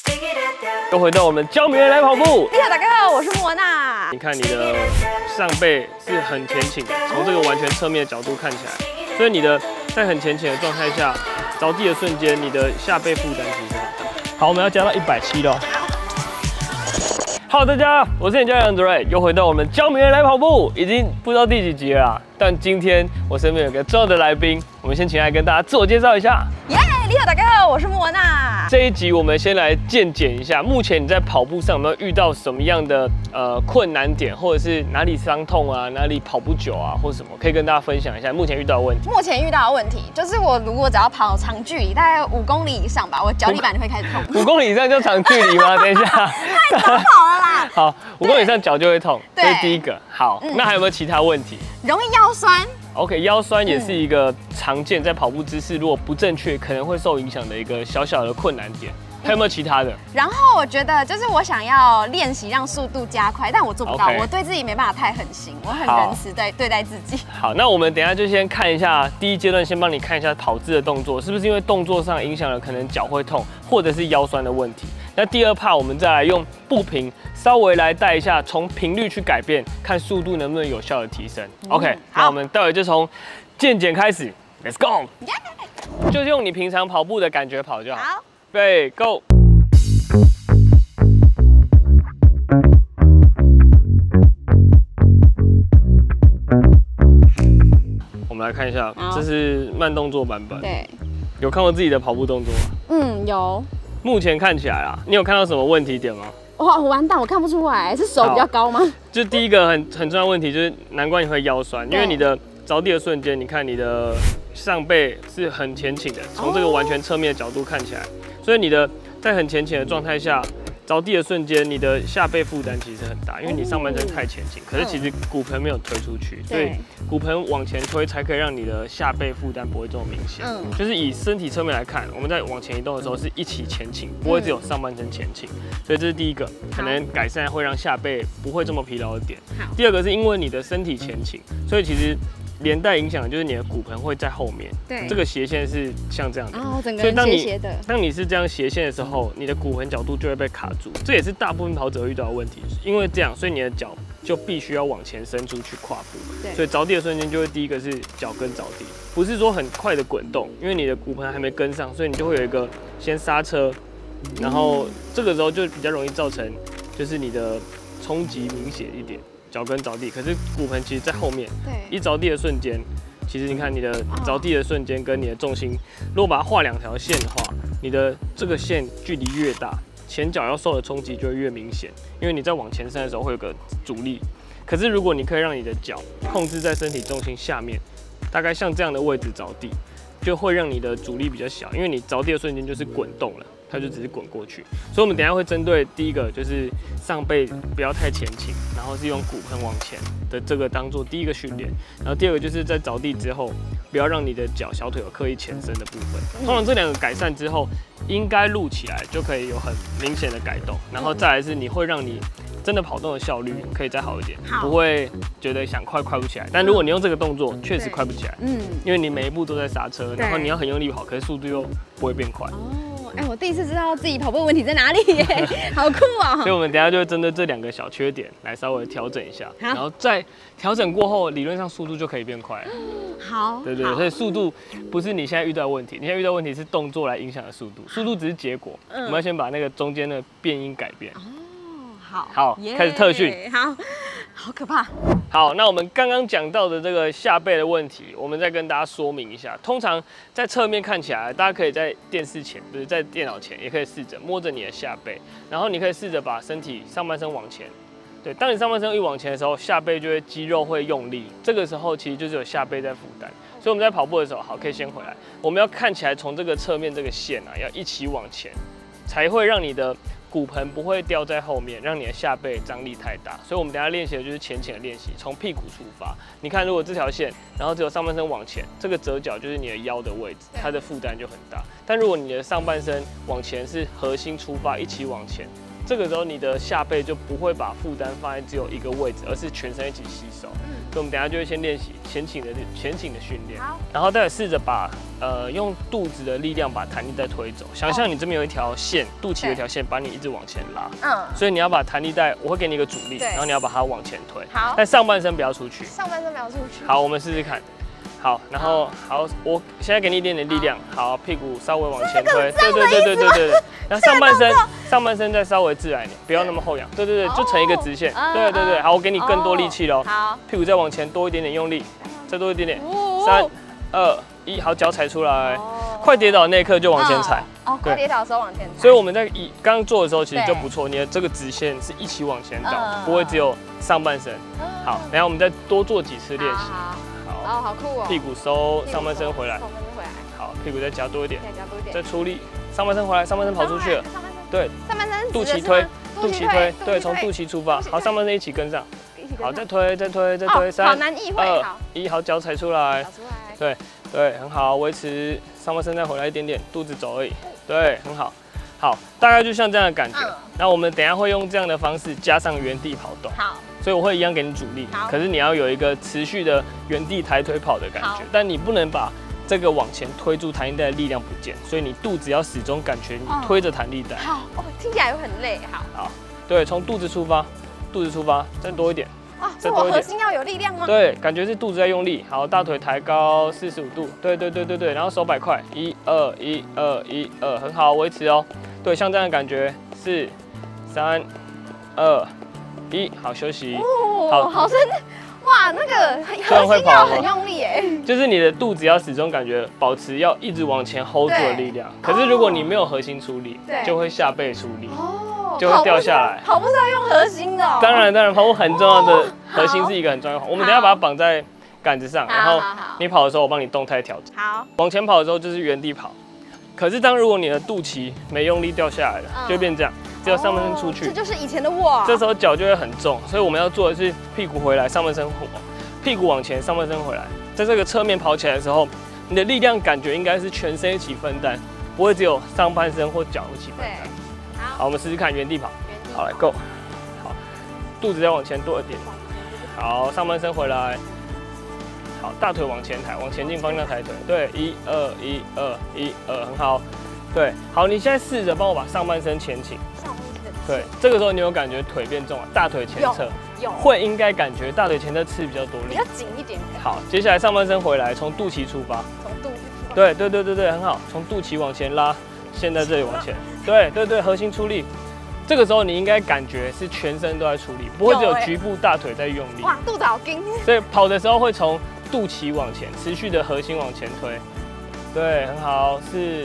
又回到我们教名人来跑步。 你好，大家好，我是莫娜。 你看你的上背是很前倾的，从这个完全侧面的角度看起来，所以你的在很前倾的状态下着地的瞬间，你的下背负担其实很大。好，我们要加到170了。Hello， 大家，我是你教练Andre，又回到我们教名人来跑步，已经不知道第几集了啦。但今天我身边有个重要的来宾，我们先请来跟大家自我介绍一下。 耶，你好，大家好，我是莫娜。 这一集我们先来健检一下，目前你在跑步上有没有遇到什么样的困难点，或者是哪里伤痛啊，哪里跑不久啊，或什么，可以跟大家分享一下目前遇到的问题。 目前遇到的问题就是，我如果只要跑长距离，大概5公里以上吧，我脚底板就会开始痛。 5公里以上就长距离吗？等一下， 太早跑了啦。 好，5公里以上脚就会痛，这对是第一个。好，那还有没有其他问题容易腰酸。 ？OK， 腰酸也是一个常见在跑步姿势如果不正确可能会受影响的一个小小的困难点。还有没有其他的？ 然后我觉得就是我想要练习让速度加快，但我做不到， OK 我对自己没办法太狠心，我很仁慈对待自己。 好，那我们等一下就先看一下第一阶段，先帮你看一下跑姿的动作，是不是因为动作上影响了可能脚会痛，或者是腰酸的问题。那第二 part 我们再来用步频稍微来带一下，从频率去改变，看速度能不能有效的提升。OK， 那我们待会就从健检开始 ，Let's go， 就用你平常跑步的感觉跑就好。 好， 对 ，Go。我们来看一下，这是慢动作版本。 对， 有看过自己的跑步动作吗？ 有。 目前看起来啦，你有看到什么问题点吗？ 哇，完蛋，我看不出来，是手比较高吗？ 就第一个很重要的问题就是，难怪你会腰酸，因为你的着地的瞬间，你看你的上背是很前倾的，从这个完全侧面的角度看起来，所以你的在很前倾的状态下。着地的瞬间，你的下背负担其实很大，因为你上半身太前倾，可是其实骨盆没有推出去，所以骨盆往前推才可以让你的下背负担不会这么明显。就是以身体侧面来看，我们在往前移动的时候是一起前倾，不会只有上半身前倾，所以这是第一个，可能改善会让下背不会这么疲劳的点。第二个是因为你的身体前倾，所以其实。连带影响的就是你的骨盆会在后面，对，这个斜线是像这样的， 整个人斜斜的。 当你是这样斜线的时候，你的骨盆角度就会被卡住，这也是大部分跑者遇到的问题。因为这样，所以你的脚就必须要往前伸出去跨步，所以着地的瞬间就会第一个是脚跟着地，不是说很快的滚动，因为你的骨盆还没跟上，所以你就会有一个先刹车，然后这个时候就比较容易造成就是你的冲击明显一点。脚跟着地，可是骨盆其实在后面。对，一着地的瞬间，其实你看你的着地的瞬间跟你的重心，如果把它画2条线的话，你的这个线距离越大，前脚要受的冲击就会越明显，因为你在往前伸的时候会有个阻力。可是如果你可以让你的脚控制在身体重心下面，大概像这样的位置着地，就会让你的阻力比较小，因为你着地的瞬间就是滚动了。它就只是滚过去，所以我们等一下会针对第一个就是上背不要太前倾，然后是用骨盆往前的这个当做第一个训练，然后第二个就是在着地之后，不要让你的脚小腿有刻意前伸的部分。通常这2个改善之后，应该录起来就可以有很明显的改动，然后再来是你会让你真的跑动的效率可以再好一点，不会觉得想快不起来。但如果你用这个动作，确实快不起来，因为你每一步都在刹车，然后你要很用力跑，可是速度又不会变快。 我第一次知道自己跑步问题在哪里耶，好酷啊！ 所以我们等一下就会针对这2个小缺点来稍微调整一下，然后在调整过后，理论上速度就可以变快了。 好， 对，所以速度不是你现在遇到的问题，你现在遇到的问题是动作来影响的速度，速度只是结果。我们要先把那个中间的变因改变。好，开始特训。 好可怕。 好，那我们刚刚讲到的这个下背的问题，我们再跟大家说明一下。通常在侧面看起来，大家可以在电视前，不是在电脑前，也可以试着摸着你的下背，然后你可以试着把身体上半身往前。对，当你上半身一往前的时候，下背就会肌肉会用力，这个时候其实就是有下背在负担。所以我们在跑步的时候，好，可以先回来，我们要看起来从这个侧面这个线啊，要一起往前，才会让你的骨盆不会掉在后面，让你的下背张力太大。所以我们等一下练习的就是前倾的练习，从屁股出发。你看，如果这条线，然后只有上半身往前，这个折角就是你的腰的位置，它的负担就很大。但如果你的上半身往前是核心出发，一起往前， 这个时候你的下背就不会把负担放在只有一个位置，而是全身一起吸收。所以我们等一下就会先练习前倾的训练，然后再试着把用肚子的力量把弹力带推走。想象你这边有一条线，肚脐有一条线把你一直往前拉。所以你要把弹力带，我会给你一个阻力，然后你要把它往前推。好。但上半身不要出去。上半身不要出去。好，我们试试看。好，然后好，我现在给你一点点力量。好，屁股稍微往前推。对。然后上半身再稍微自然一点，不要那么后仰。对，就成一个直线。对。好，我给你更多力气喽。好，屁股再往前多一点点用力，再多一点点。3、2、1，好，脚踩出来。快跌倒那一刻就往前踩。 快跌倒的时候往前踩。 所以我们在刚做的时候其实就不错，你的这个直线是一起往前倒，不会只有上半身。好，然后我们再多做几次练习。好酷哦！屁股收，上半身回来。好，屁股再夹多一点，再出力，上半身回来，上半身跑出去了。对，上半身肚脐推，对，从肚脐出发。好，上半身一起跟上。好，再推，3、2、1，好，脚踩出来。对，很好，维持上半身再回来一点点，肚子走而已。对，很好。好，大概就像这样的感觉。那我们等一下会用这样的方式加上原地跑动。好。所以我会一样给你阻力，可是你要有一个持续的原地抬腿跑的感觉，但你不能把这个往前推住弹力带的力量不见，所以你肚子要始终感觉你推着弹力带。 好，听起来又很累。好， 对，从肚子出发，再多一点。 哇，这我核心要有力量吗？ 对，感觉是肚子在用力。好，大腿抬高45度，对，然后手摆快，1、2、1、2、1、2，很好，维持哦。对，像这样的感觉，4、3、2。1，好，休息。 好深，哇，那个核心要很用力哎。 就是你的肚子要始终感觉保持要一直往前 hold 住的力量。可是如果你没有核心出力，就会下背出力，就会掉下来。 跑步是要用核心的。 当然，跑步很重要的核心是一个很重要的。我们等一下把它绑在杆子上，然后你跑的时候我帮你动态调整。好。往前跑的时候就是原地跑，可是如果你的肚脐没用力掉下来了，就会变这样。只有上半身出去， 这就是以前的我。 这时候脚就会很重，所以我们要做的是屁股回来，上半身屁股往前，上半身回来。在这个侧面跑起来的时候，你的力量感觉应该是全身一起分担，不会只有上半身或脚一起分担。好，我们试试看原地跑。好，来 go。好，肚子再往前多一点。好，上半身回来。好，大腿往前抬，往前进方向抬腿。对，1、2、1、2、1、2，很好。对，好，你现在试着帮我把上半身前倾。对，这个时候你有感觉腿变重了，大腿前侧会应该感觉大腿前侧吃比较多力， 比较紧一点。 好，接下来上半身回来，从肚脐出发。从肚脐。对，很好，从肚脐往前拉，线在这里往前。对，核心出力。这个时候你应该感觉是全身都在出力，不会只有局部大腿在用力。 哇，肚子好硬。 所以跑的时候会从肚脐往前，持续的核心往前推。对，很好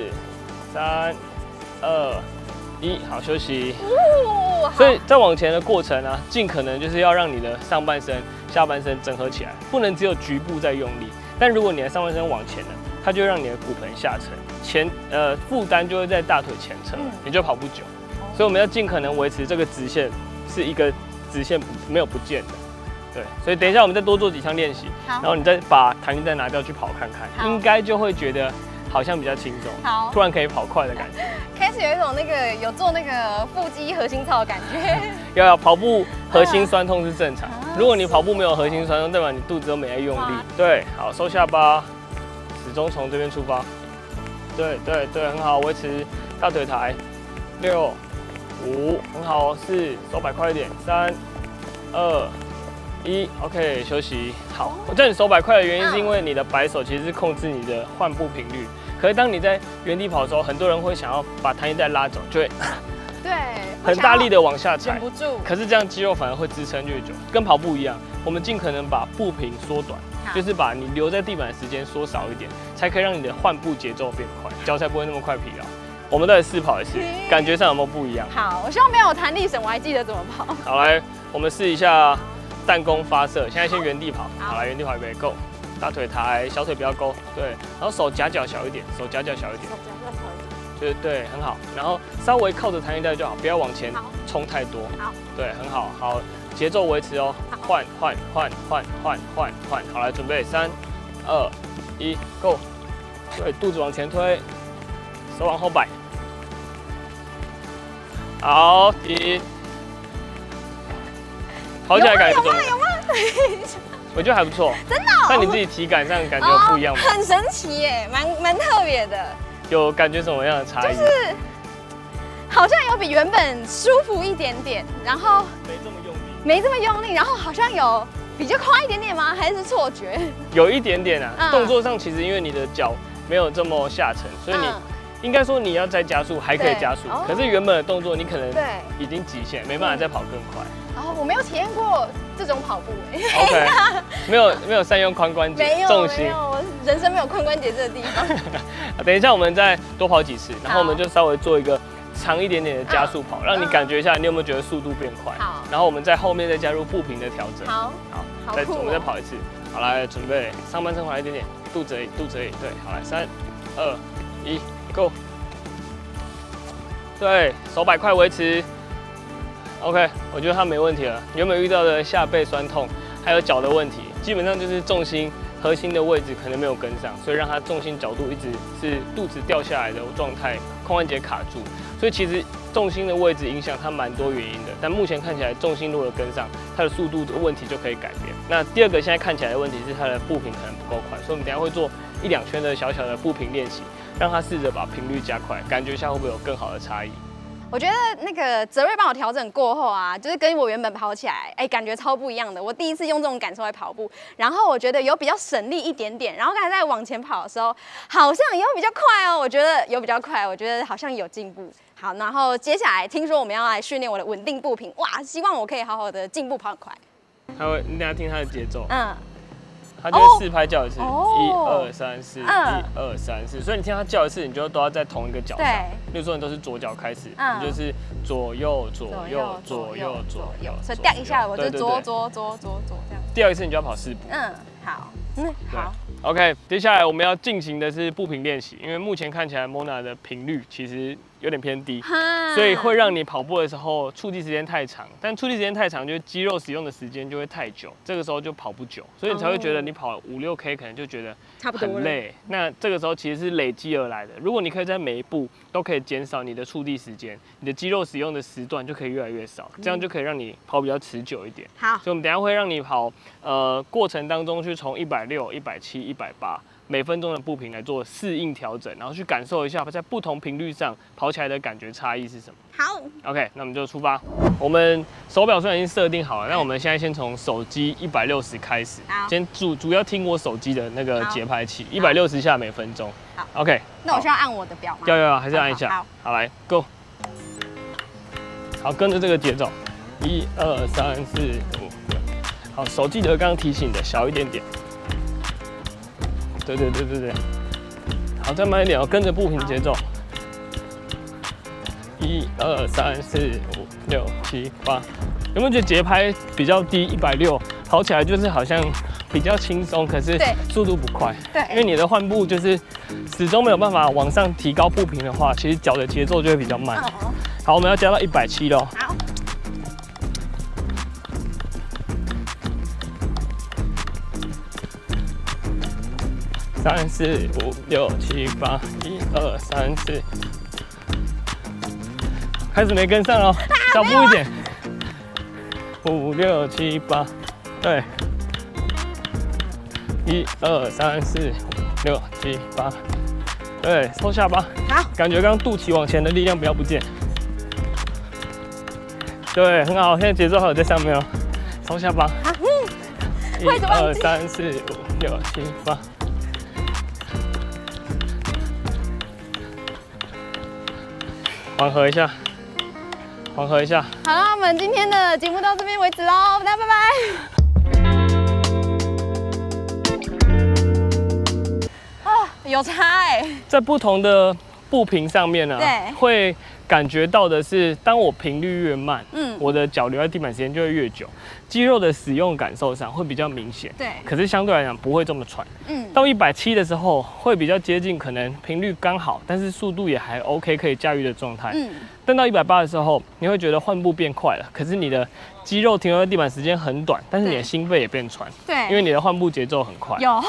，4、3、2、1，好，休息。所以在往前的过程啊，尽可能就是要让你的上半身、下半身整合起来，不能只有局部在用力。但如果你的上半身往前了，它就会让你的骨盆下沉，负担就会在大腿前侧，你就跑不久。所以我们要尽可能维持这个直线是一个直线没有不见的。对，所以等一下我们再多做几项练习，然后你再把弹力带拿掉去跑看看，应该就会觉得好像比较轻松，突然可以跑快的感觉。 开始有一种有做那个腹肌核心操的感觉。 要跑步核心酸痛是正常，如果你跑步没有核心酸痛，代表你肚子都没在用力。对，好，收下巴，始终从这边出发。对，很好，维持大腿抬。6、5，很好，4，手摆快一点。3、2、1 ，OK， 休息。好，我叫你手摆快的原因是因为你的摆手其实是控制你的换步频率。可是当你在原地跑的时候，很多人会想要把弹力带拉走，就会很大力的往下踩， 忍不住。 可是这样肌肉反而会支撑越久，跟跑步一样，我们尽可能把步频缩短，就是把你留在地板的时间缩少一点，才可以让你的换步节奏变快，脚才不会那么快疲劳。我们再来试跑一次，感觉上有没有不一样？ 好，我希望没有弹力绳，我还记得怎么跑。 好，来，我们试一下弹弓发射。现在先原地跑，好，来原地跑，预备 ，Go。大腿抬，小腿不要勾，对，然后手夹脚小一点，手夹脚小一点，对，很好。然后稍微靠着弹力带就好，不要往前冲太多。好，对，很好，好，节奏维持哦。换，好，来准备，3、2、1 ，Go。对，肚子往前推，手往后摆。 好，停。跑起来感觉怎么样？ 有吗？ 我觉得还不错。 真的、哦？ 但你自己体感上感觉有不一样吗？ 很神奇耶，蛮特别的。 有感觉什么样的差异？ 就是好像有比原本舒服一点点，然后没这么用力。 没这么用力，然后好像有比较快一点点吗？还是错觉？ 有一点点啊。动作上其实因为你的脚没有这么下沉，所以你应该说你要再加速还可以加速，可是原本的动作你可能已经极限，没办法再跑更快。 哦，我没有体验过这种跑步哎。 OK， 没有善用髋关节，重心。 没有，我人生没有髋关节这个地方。 等一下我们再多跑几次，然后我们就稍微做一个长一点点的加速跑，让你感觉一下你有没有觉得速度变快。好，然后我们在后面再加入步频的调整。好，我们再跑一次。好，来准备，上半身回来一点点，肚子而已，对，好来，3、2、1 ，Go。对，手摆快维持。OK， 我觉得他没问题了。有没有遇到的下背酸痛，还有脚的问题？基本上就是重心、核心的位置可能没有跟上，所以让他重心角度一直是肚子掉下来的状态，髋关节卡住。所以其实重心的位置影响它蛮多原因的，但目前看起来重心如果跟上，它的速度的问题就可以改变。那第二个现在看起来的问题是它的步频可能不够快，所以我们等一下会做1、2圈的小小的步频练习，让他试着把频率加快，感觉一下会不会有更好的差异。 我觉得那个泽瑞帮我调整过后啊，就是跟我原本跑起来，感觉超不一样的。我第一次用这种感受来跑步，然后我觉得有比较省力一点点，然后刚才在往前跑的时候，好像有比较快哦。我觉得有比较快，我觉得好像有进步。好，然后接下来听说我们要来训练我的稳定步频，哇，希望我可以好好的进步跑很快。 你等下听他的节奏。他就4拍叫一次，1、2、3、4，1、2、3、4。所以你听他叫一次，你就都要在同一个脚上。例如说你都是左脚开始，你就是左右左右左右左右， 所以掉一下我就左这样。 第二次你就要跑4步。 好， 好。OK， 接下来我们要进行的是步频练习，因为目前看起来 Mona 的频率其实有点偏低，所以会让你跑步的时候触地时间太长，但触地时间太长，就是肌肉使用的时间就会太久，这个时候就跑不久，所以你才会觉得你跑5、6 K 可能就觉得很累。那这个时候其实是累积而来的，如果你可以在每一步都可以减少你的触地时间，你的肌肉使用的时段就可以越来越少，这样就可以让你跑比较持久一点。 好， 所以我们等一下会让你跑，过程当中去从160、170、180。每分钟的步频来做适应调整，然后去感受一下在不同频率上跑起来的感觉差异是什么。 好 ，OK， 那我们就出发。我们手表虽然已经设定好了，那我们现在先从手机160开始，先主要听我手机的那个节拍器，160下每分钟。 好 ，OK。 那我需要按我的表吗？ 要，还是按一下。好，来 ，Go。好，跟着这个节奏，1、2、3、4、5、6。好，手记得刚刚提醒的小一点点。对，好，再慢一点哦，跟着步频节奏。1、2、3、4、5、6、7、8，有没有觉得节拍比较低？160跑起来就是好像比较轻松，可是速度不快。对，因为你的换步就是始终没有办法往上提高步频的话，其实脚的节奏就会比较慢。好，我们要加到170咯。好。3、4、5、6、7、8，1、2、3、4，开始没跟上哦，小步一点。5、6、7、8，对。1、2、3、4、5、6、7、8，对，收下巴。好，感觉刚刚肚脐往前的力量不要不见。对，很好，现在节奏还有在上面哦，收下巴。好，1、2、3、4、5、6、7、8。缓和一下，缓和一下。 好了，我们今天的节目到这边为止喽，大家拜拜。啊，有差哎， 在不同的步频上面呢，会感觉到的是，当我频率越慢，我的脚留在地板时间就会越久，肌肉的使用感受上会比较明显。对，可是相对来讲不会这么喘。到170的时候会比较接近，可能频率刚好，但是速度也还 OK， 可以驾驭的状态。但到180的时候，你会觉得换步变快了，可是你的肌肉停留在地板时间很短，但是你的心肺也变喘。对，因为你的换步节奏很快。 有后面开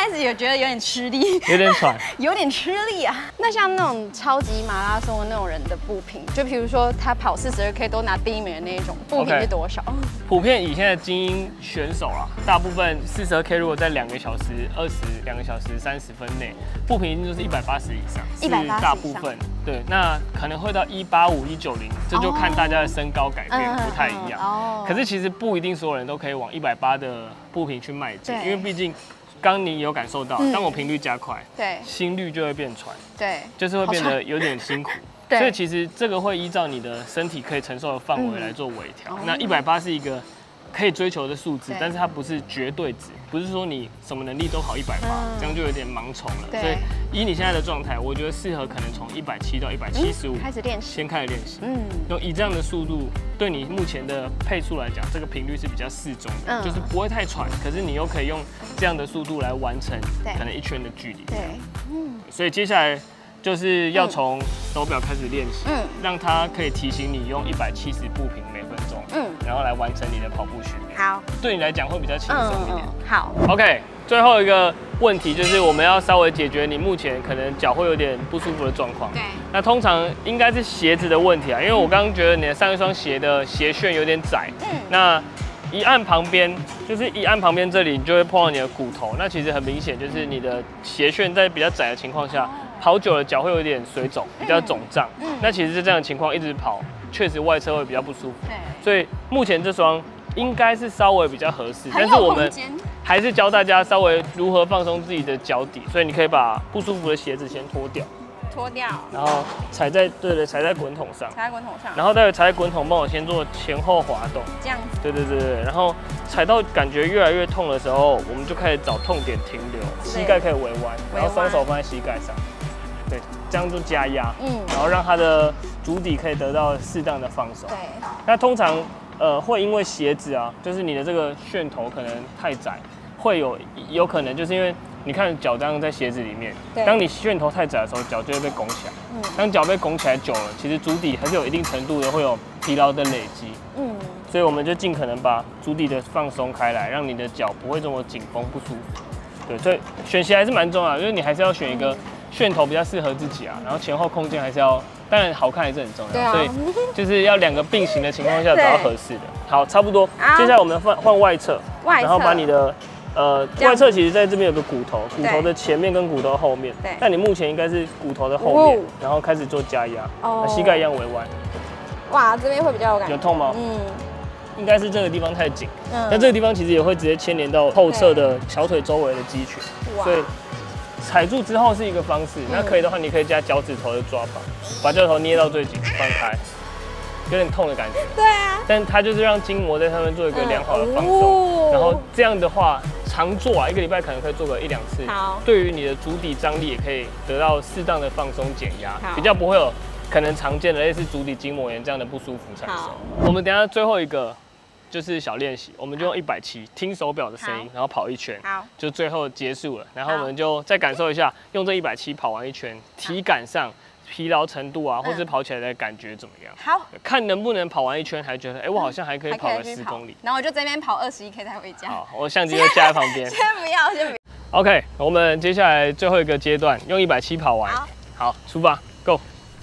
开始有觉得有点吃力， 有点喘， 有点吃力啊。那像那种超级马拉松的那种人的步频，就比如说他跑42K 都拿第1名的那一种，步频是多少？ 普遍以现在精英选手啦，大部分42K 如果在2个小时20、2个小时30分内，步频一定就是180以上，是大部分。对，那可能会到185、190，这就看大家的身高改变不太一样。可是其实不一定所有人都可以往180的步频去迈进，因为毕竟刚你有感受到，当我频率加快，对，心率就会变喘，对，就是会变得有点辛苦。所以其实这个会依照你的身体可以承受的范围来做微调。那180是一个可以追求的数字，但是它不是绝对值，不是说你什么能力都好180，这样就有点盲从了。所以以你现在的状态，我觉得适合可能从170到175 开始练习， 先开始练习。用以这样的速度，对你目前的配速来讲，这个频率是比较适中的，就是不会太喘，可是你又可以用这样的速度来完成可能1圈的距离。对，所以接下来就是要从手表开始练习，让它可以提醒你用170步频每分钟，然后来完成你的跑步训练。好，对你来讲会比较轻松一点。好 ，OK， 最后一个问题就是我们要稍微解决你目前可能脚会有点不舒服的状况。对，那通常应该是鞋子的问题啊，因为我刚刚觉得你的上一双鞋的鞋楦有点窄，那一按旁边，就是一按旁边这里，你就会碰到你的骨头。那其实很明显，就是你的鞋楦在比较窄的情况下，跑久了脚会有点水肿，比较肿胀。那其实是这样的情况一直跑，确实外侧会比较不舒服。所以目前这双应该是稍微比较合适，但是我们还是教大家稍微如何放松自己的脚底。所以你可以把不舒服的鞋子先脱掉。然后踩在滚筒上，然后待会踩在滚筒，帮我先做前后滑动，这样子。对，然后踩到感觉越来越痛的时候，我们就开始找痛点停留，膝盖可以微弯，然后双手放在膝盖上，对，这样就加压，然后让它的足底可以得到适当的放松。对，那通常会因为鞋子啊，就是你的这个楦头可能太窄，会有可能就是因为。你看脚这样在鞋子里面，当你楦头太窄的时候，脚就会被拱起来。当脚被拱起来久了，其实足底还是有一定程度的会有疲劳的累积。所以我们就尽可能把足底的放松开来，让你的脚不会这么紧绷不舒服。对，所以选鞋还是蛮重要的，因为你还是要选一个楦头比较适合自己啊，然后前后空间还是要，当然好看还是很重要。所以就是要2个并行的情况下找到合适的。好，差不多。接下来我们换外侧，然后把你的。外侧其实在这边有个骨头，骨头的前面跟骨头后面，但你目前应该是骨头的后面，然后开始做加压，膝盖一样微弯。哇，这边会比较有感觉。有痛吗？应该是这个地方太紧，那这个地方其实也会直接牵连到后侧的小腿周围的肌群，所以踩住之后是一个方式。那可以的话，你可以加脚趾头的抓法，把脚趾头捏到最紧，放开。有点痛的感觉，对啊，但它就是让筋膜在上面做一个良好的放松，然后这样的话常做啊，1个礼拜可能可以做个1、2次，对于你的足底张力也可以得到适当的放松减压，比较不会有可能常见的类似足底筋膜炎这样的不舒服产生。我们等一下最后一个就是小练习，我们就用170听手表的声音，然后跑1圈，就最后结束了，然后我们就再感受一下用这170跑完1圈，体感上。疲劳程度啊，或是跑起来的感觉怎么样？好，看能不能跑完1圈还觉得，我好像还可以跑个10公里。然后我就这边跑21K 才回家。好，我相机就架在旁边。先不要。OK， 我们接下来最后一个阶段，用170跑完。好，出发 ，Go。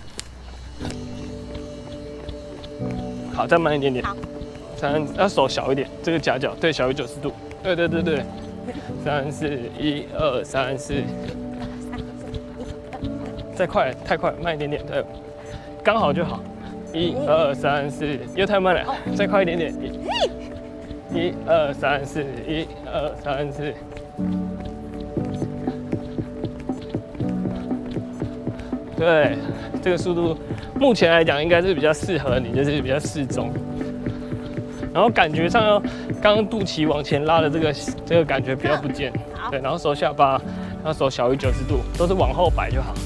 好，再慢一点点。好。要手小一点，这个夹角对，小于90度。对。3、4、1、2、3、4。再快，太快，慢一点点，对，刚好就好。1、2、3、4，又太慢了，再快一点点。1、2、3、4，1、2、3、4。对，这个速度目前来讲应该是比较适合你，就是比较适中。然后感觉上，刚刚肚脐往前拉的这个感觉比较不见。对，然后手下巴，然后手小于90度，都是往后摆就好。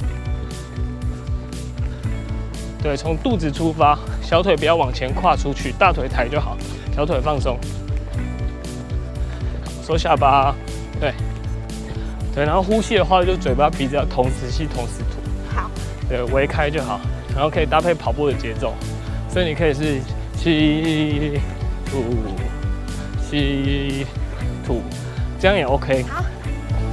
对，从肚子出发，小腿不要往前跨出去，大腿抬就好，小腿放松，收下巴，对，然后呼吸的话，就嘴巴鼻子要同时吸同时吐，好，对，微开就好，然后可以搭配跑步的节奏，所以你可以是吸吐吸吐，这样也 OK。好，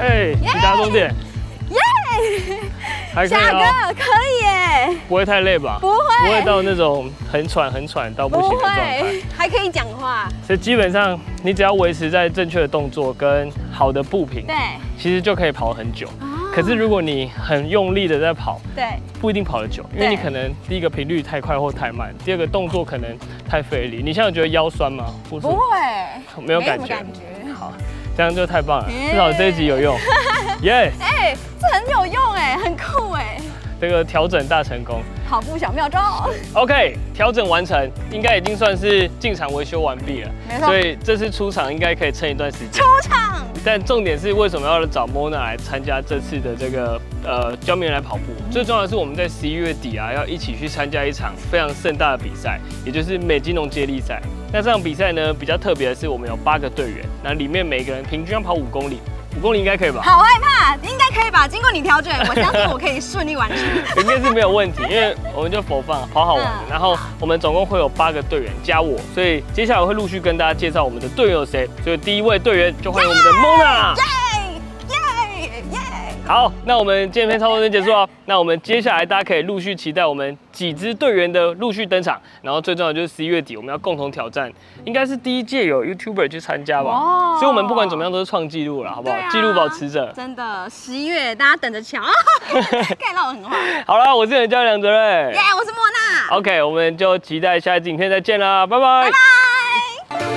哎，抵达终点， 耶！ 还可以下哦， 个可以耶， 不会太累吧？ 不会， 不会到那种很喘到不行的状态， 还可以讲话。 所以基本上你只要维持在正确的动作跟好的步频， 对， 其实就可以跑很久。可是如果你很用力的在跑， 对， 不一定跑得久，因为你可能第一个频率太快或太慢，第二个动作可能太费力。你现在有觉得腰酸吗？ 不会， 没有感觉。好，这样就太棒了，至少这一集有用。耶！ 哎，这很有用哎，很酷哎。 这个调整大成功， 跑步小妙招。 OK， 调整完成，应该已经算是进场维修完毕了。 没错。 所以这次出场应该可以撑一段时间。 出场。 但重点是为什么要找 Mona 来参加这次的这个教名人来跑步？最重要的是我们在11月底啊，要一起去参加一场非常盛大的比赛，也就是美金龙接力赛。那这场比赛呢，比较特别的是我们有8个队员，那里面每个人平均要跑5公里。5公里应该可以吧？ 好害怕，应该可以吧？经过你调整，我相信我可以顺利完成。 应该是没有问题，因为我们就for fun跑好玩的。然后我们总共会有8个队员加我，所以接下来我会陆续跟大家介绍我们的队员有谁。所以第一位队员就欢迎我们的 Mona。好，那我们今天片差不多就结束了。那我们接下来大家可以陆续期待我们几支队员的陆续登场，然后最重要的就是11月底我们要共同挑战，应该是第一届有 YouTuber 去参加吧。哦。所以我们不管怎么样都是创纪录了，好不好？纪录保持者。真的，11月大家等着瞧。盖到很好。好了，我是你的教练梁哲瑞。耶，我是莫娜。OK， 我们就期待下一支影片再见啦，拜拜。拜拜。